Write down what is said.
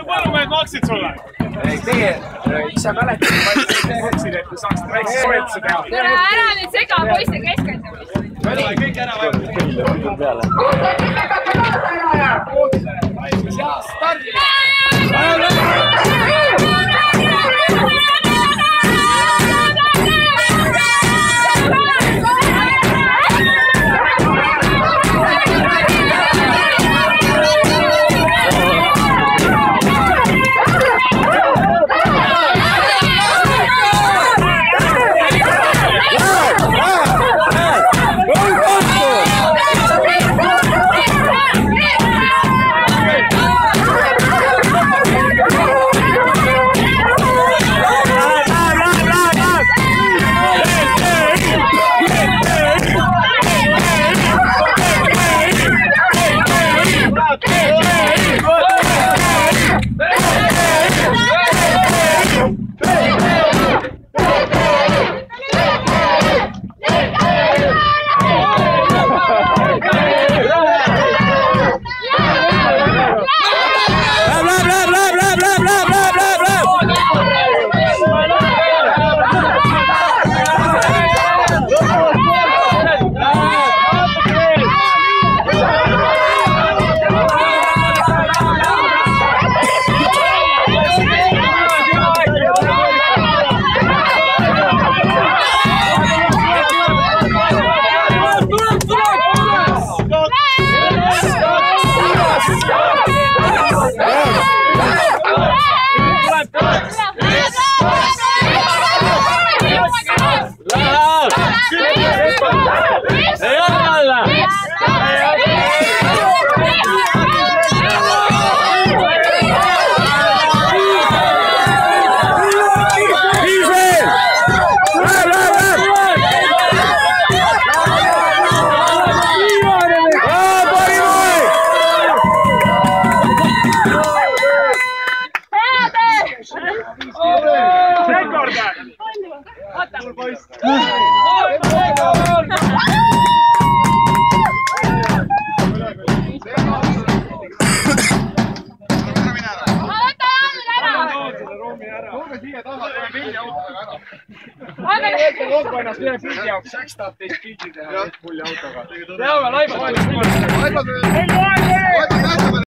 põllumehed maksid sulle? Teie ise mäletate, et teheksid, et te saaksite väikse soetuse teha. Ära nüüd sega poiste keskendumist. Kõik ära vaja. Ennast ühe pildi jaoks, Säks tahab teist pildi teha pulli autoga. Teame, laibad.